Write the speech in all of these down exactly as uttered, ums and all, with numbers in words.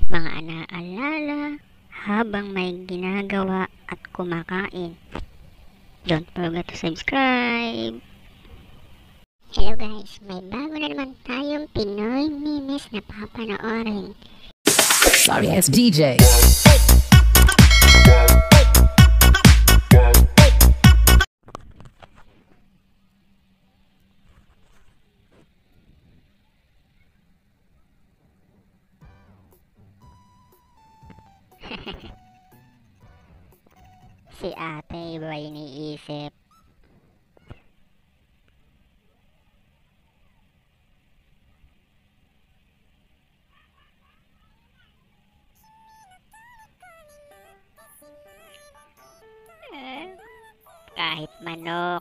Mga naalala habang may ginagawa at kumakain. Don't forget to subscribe! Hello guys! May bago na naman tayong Pinoy memes na papanoorin. Sorry ass D J. Si ate iba iniisip. Eh, kahit manok.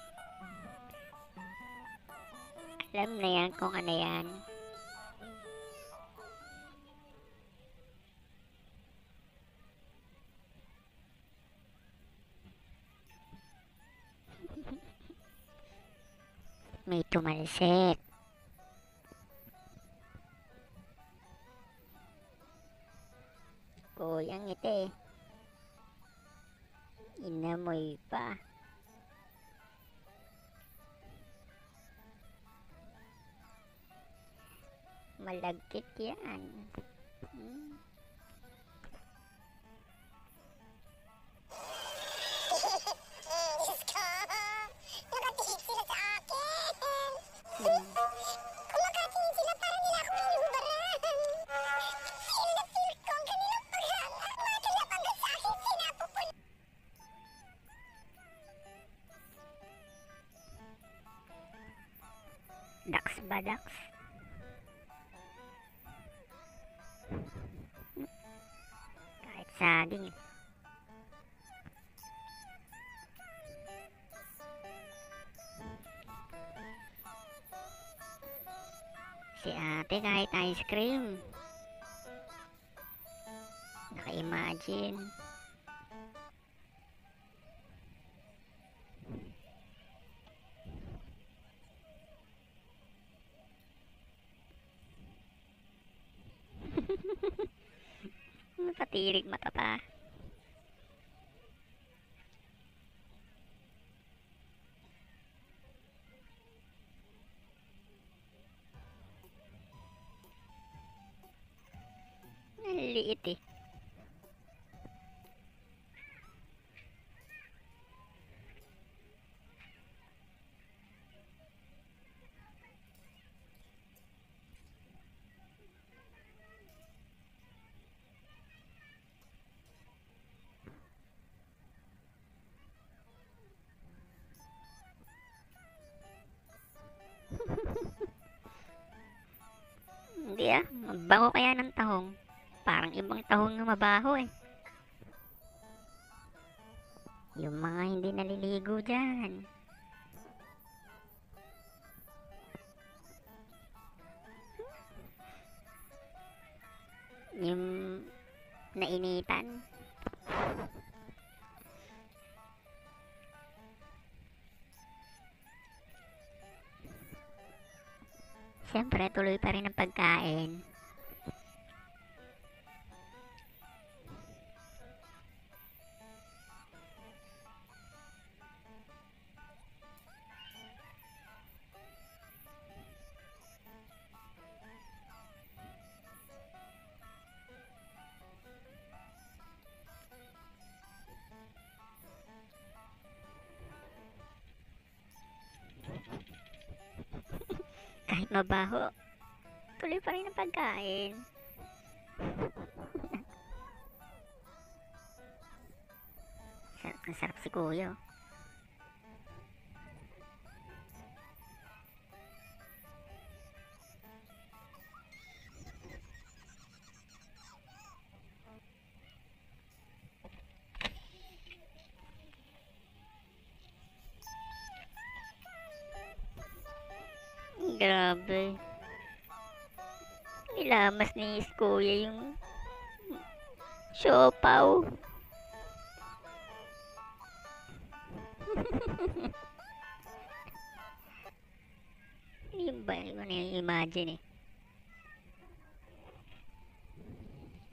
Alam na yan kung ano yan. May tumalsik. Kuyang ngiti. Inamoy pa. Malagkit yan. Hmm. Kumakain sila para nila ako inubaran. Feel na feel ko ang kanilang paghanga. Makalap hanggang sa akin sinapupun. Daks ba daks? Kahit saging. Si ate kahit ice cream. Naka-imagine. Patirik mata pa. Ang liit eh. Hindi ah, mabaho kaya ng tahong. Parang ibang tahong na mabaho eh. Yung mga hindi naliligo dyan. Yung nainitan. Siyempre, tuloy pa rin ang pagkain. Kahit mabaho, tuloy pa rin ang pagkain. Sarap na sarap si Kuya. Grabe. Nilamas ni Kuya yung siopaw. Yung ba, yung imagine eh.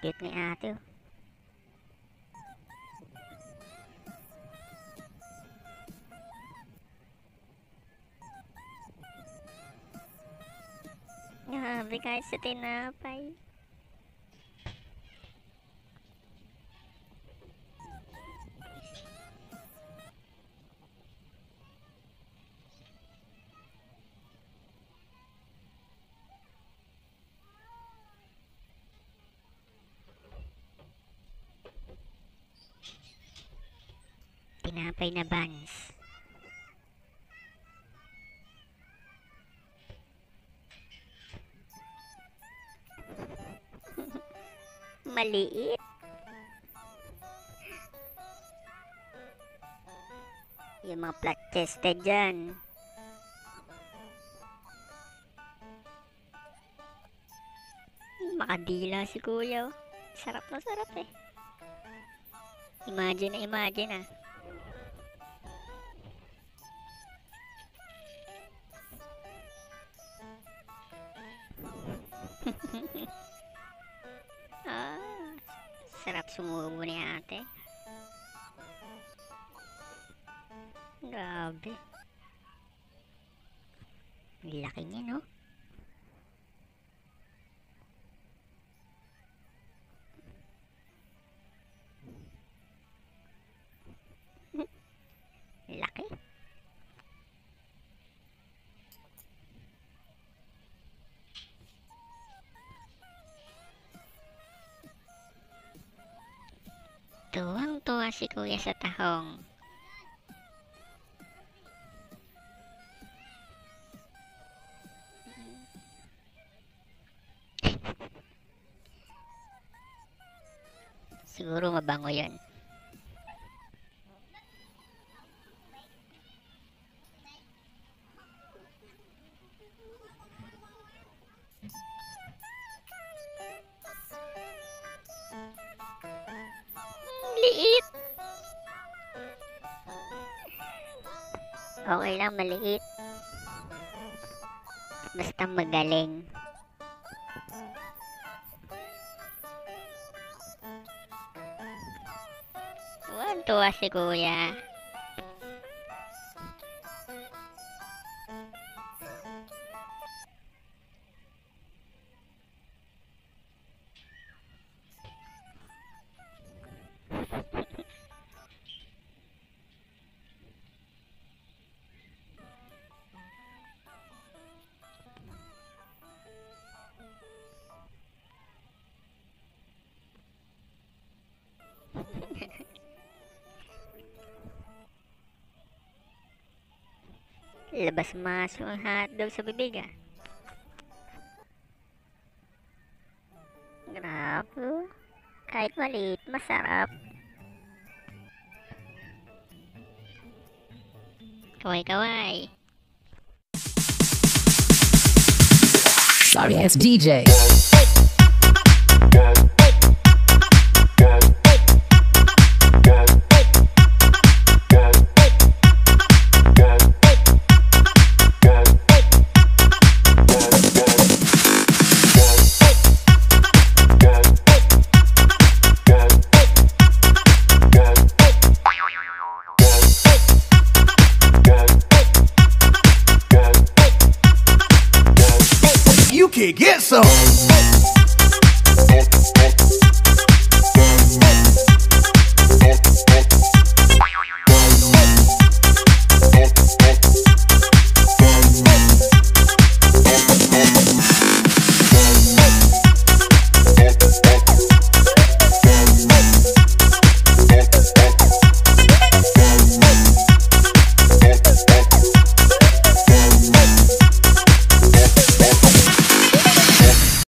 Cute ni ate oh. Grabe kahit sa tinapay. Tinapay na buns. Maliit. Yung mga flat chested dyan. Makadila si kuya. Sarap na sarap eh. Imagine na imagine ah. Ah, sarap sumubo ni ate. Grabe. Laki niya, no? Laki. Tuwang-tuwa si kuya sa tahong. Siguro mabango yun. Liit. Okay lang, maliit. Basta magaling. Tuwa si kuya. Labas mas yung hotdog sa bibig ah. Grabe. Kahit maliit, masarap. Kaway-kaway. Sorry ass D J. You can get some.